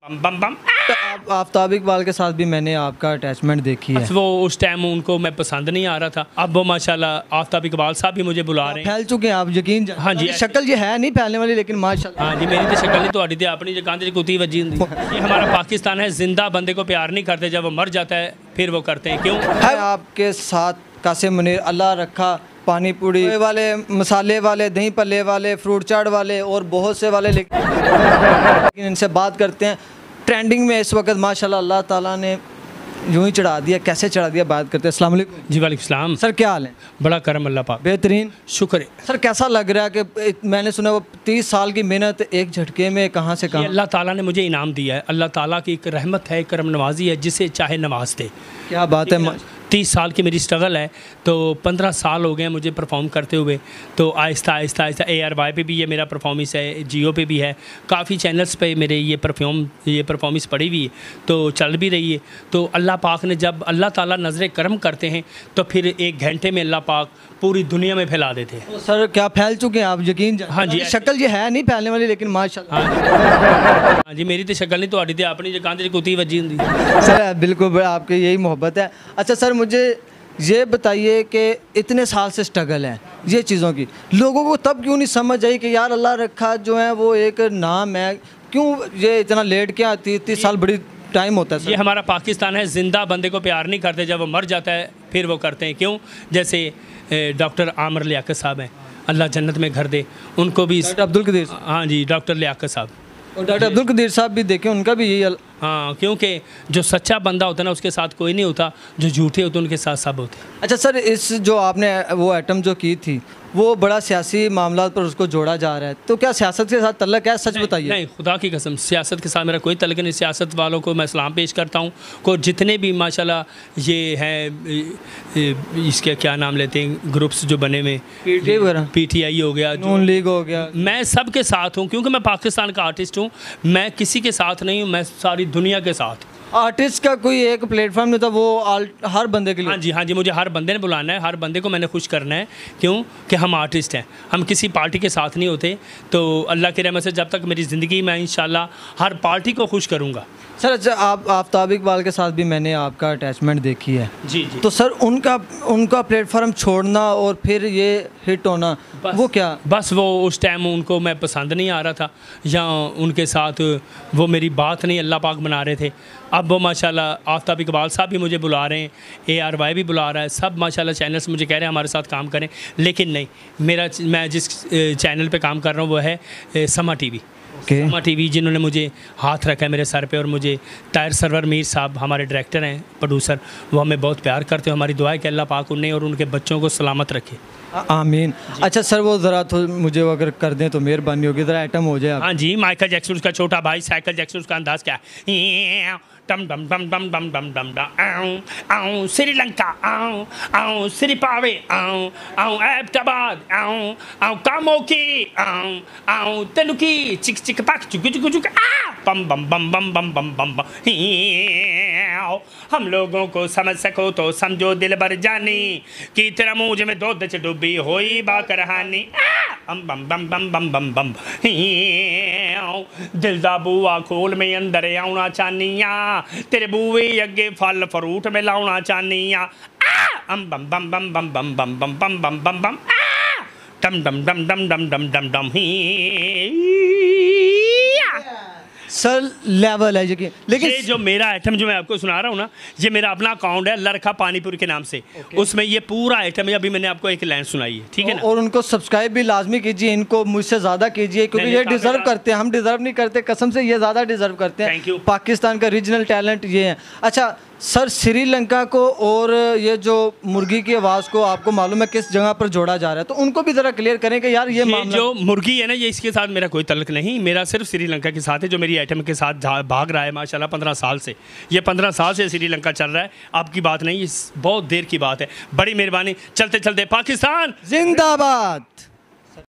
बम बम बम। आफ्ताब इकबाल के साथ भी मैंने आपका अटैचमेंट देखी है। वो उस टाइम उनको मैं पसंद नहीं आ रहा था। अब वो माशाल्लाह आफ्ताब इकबाल साहब भी मुझे बुला रहे हैं। फैल चुके हैं आप, यकीन। हाँ जी, शक्ल ये है नहीं फैलने वाली, लेकिन माशाल्लाह। हाँ जी, मेरी तो शक्ल नहीं, थोड़ी तो अपनी जो कांधे कुत्ती वजी होंदी। ये हमारा पाकिस्तान है, जिंदा बंदे को प्यार नहीं करते, जब वो मर जाता है फिर वो करते हैं। क्यों है आपके साथ कासिम मुनीर, अल्लाह रखा, पानी पूरी वाले, मसाले वाले, दही पल्ले वाले, फ्रूट चाट वाले और बहुत से वाले, लेकिन इनसे बात करते हैं। ट्रेंडिंग में इस वक्त माशाल्लाह अल्लाह ताला ने यूं ही चढ़ा दिया, कैसे चढ़ा दिया, बात करते हैं। अस्सलाम वालेकुम जी। वालेकुम सलाम। सर, क्या हाल है? बड़ा करम अल्लाह पाक। बेहतरीन, शुक्र है। सर कैसा लग रहा है कि मैंने सुना वो 30 साल की मेहनत एक झटके में कहाँ से कहाँ? अल्लाह ताला ने मुझे इनाम दिया है। अल्लाह ताला की एक रहमत है, करम नवाजी है, जिसे चाहे नवाज दे। क्या बात है। 30 साल की मेरी स्ट्रगल है, तो 15 साल हो गए हैं मुझे परफॉर्म करते हुए। तो आहिस्ता आहिस्ता आहिस्ता ARY पे भी ये मेरा परफॉर्मेंस है, जियो पे भी है, काफ़ी चैनल्स पे मेरे ये परफॉर्मेंस पड़ी हुई है, तो चल भी रही है। तो अल्लाह पाक ने, जब अल्लाह ताला नज़र करम करते हैं तो फिर एक घंटे में अल्लाह पाक पूरी दुनिया में फैला देते हैं। सर क्या फैल चुके हैं आप, यकीन। हाँ जी, शक्ल ये है नहीं फैलने वाली, लेकिन माशाल्लाह। हाँ जी, मेरी तो शक्ल नहीं, थोड़ी तो अपनी जो कांधे कुत्ती वजी होंदी। सर बिल्कुल, आपकी यही मोहब्बत है। अच्छा सर, मुझे ये बताइए कि इतने साल से स्ट्रगल है ये चीज़ों की, लोगों को तब क्यों नहीं समझ आई कि यार अल्लाह रखा जो है वो एक नाम है, क्यों ये इतना लेट क्या 30 साल बड़ी टाइम होता है? ये हमारा पाकिस्तान है, जिंदा बंदे को प्यार नहीं करते, जब वो मर जाता है फिर वो करते हैं। क्यों? जैसे डॉक्टर आमिर लियाकत साहब हैं, अल्लाह जन्नत में घर दे, उनको भी। डॉक्टर अब्दुल कदीर। हाँ जी, डॉक्टर लियाकत साहब और डॉक्टर अब्दुल कदीर साहब भी देखें, उनका भी यही। हाँ, क्योंकि जो सच्चा बंदा होता है ना उसके साथ कोई नहीं होता, जो झूठे होते हैं उनके साथ सब होते हैं। अच्छा सर, इस जो आपने वो आइटम जो की थी वो बड़ा सियासी मामला पर उसको जोड़ा जा रहा है, तो क्या सियासत के साथ तल्लक है? सच बताइए। नहीं, खुदा की कसम सियासत के साथ मेरा कोई तल्लक नहीं। सियासत वालों को मैं सलाम पेश करता हूँ, को जितने भी माशाल्लाह ये हैं, इसके क्या नाम लेते हैं ग्रुप्स जो बने हुए, PTI हो गया, नून लीग हो गया, मैं सबके साथ हूँ, क्योंकि मैं पाकिस्तान का आर्टिस्ट हूँ। मैं किसी के साथ नहीं हूँ, मैं सारी दुनिया के साथ। आर्टिस्ट का कोई एक प्लेटफॉर्म नहीं था, वो हर बंदे के लिए। हाँ जी, हाँ जी, मुझे हर बंदे ने बुलाना है, हर बंदे को मैंने खुश करना है। क्यों कि हम आर्टिस्ट हैं, हम किसी पार्टी के साथ नहीं होते। तो अल्लाह की रहमत से जब तक मेरी ज़िंदगी में, इंशाल्लाह हर पार्टी को खुश करूँगा। सर अच्छा, आप आफ्ताब इकबाल के साथ भी मैंने आपका अटैचमेंट देखी है। जी जी। तो सर उनका प्लेटफॉर्म छोड़ना और फिर ये हिट होना, वो क्या? बस वो उस टाइम उनको मैं पसंद नहीं आ रहा था, या उनके साथ वो मेरी बात नहीं अल्लाह पाक बना रहे थे। अब वो माशाल्लाह आफ्ताब इकबाल साहब भी मुझे बुला रहे हैं, ARY भी बुला रहा है, सब माशाल्लाह चैनल्स मुझे कह रहे हैं हमारे साथ काम करें। लेकिन नहीं, मैं जिस चैनल पे काम कर रहा हूँ वो है समा TV। समा TV जिन्होंने मुझे हाथ रखा है मेरे सर पे, और मुझे ताहिर सरवर मीर साहब हमारे डायरेक्टर हैं, प्रोड्यूसर, वो हमें बहुत प्यार करते हैं। हमारी दुआ है कि अल्लाह पाक उन्हें और उनके बच्चों को सलामत रखे। आमीन। अच्छा सर, वो ज़रा तो मुझे अगर कर दें तो मेहरबानी होगी, ज़रा आइटम हो जाए। हाँ जी, माइकल जैक्सन का छोटा भाई, साइकिल जैक्सन का अंदाज क्या है? डम डम डम डम डम डम डम डम आऊं श्रीलंका, आऊं श्रीपावे, आऊं ऐबटाबाद, आऊं कामोकी, आऊं तनुकी, चिक चिक पाक चुक चुक चुक बम बम बम बम बम बम बम बम। हम लोगों को समझ सको तो समझो दिल भर जानी, कि तेरा मुझ में दूध च डूबी होई बा कहानी। बम बम बम बम बम बम बम। दिल दा बूआ खोल में अंदर आउना चाहनिया, तेरे बूए अगे फल फ्रूट में लाउना चाहनिया। बम बम बम बम बम बम बम बम बम बम बम बम डम डम डम डम डम डम डम डम। सर लेवल है यकीन, लेकिन ये जो मेरा आइटम जो मैं आपको सुना रहा हूँ ना, ये मेरा अपना अकाउंट है अल्लाह रखा पानीपुर के नाम से। उसमें ये पूरा आइटम है। अभी मैंने आपको एक लाइन सुनाई है, ठीक है ना? और उनको सब्सक्राइब भी लाजमी कीजिए, इनको मुझसे ज़्यादा कीजिए, क्योंकि ये डिज़र्व करते हैं। हम डिज़र्व नहीं करते, कसम से ये ज़्यादा डिज़र्व करते हैं। पाकिस्तान का रीजनल टैलेंट ये है। अच्छा सर, श्रीलंका को और ये जो मुर्गी की आवाज़ को आपको मालूम है किस जगह पर जोड़ा जा रहा है, तो उनको भी ज़रा क्लियर करें कि यार ये जो मुर्गी है ना, ये इसके साथ मेरा कोई तल्लक नहीं, मेरा सिर्फ श्रीलंका के साथ है, जो मेरी आइटम के साथ भाग रहा है माशाल्लाह 15 साल से। ये 15 साल से श्रीलंका चल रहा है, आपकी बात नहीं, ये बहुत देर की बात है। बड़ी मेहरबानी। चलते चलते पाकिस्तान जिंदाबाद।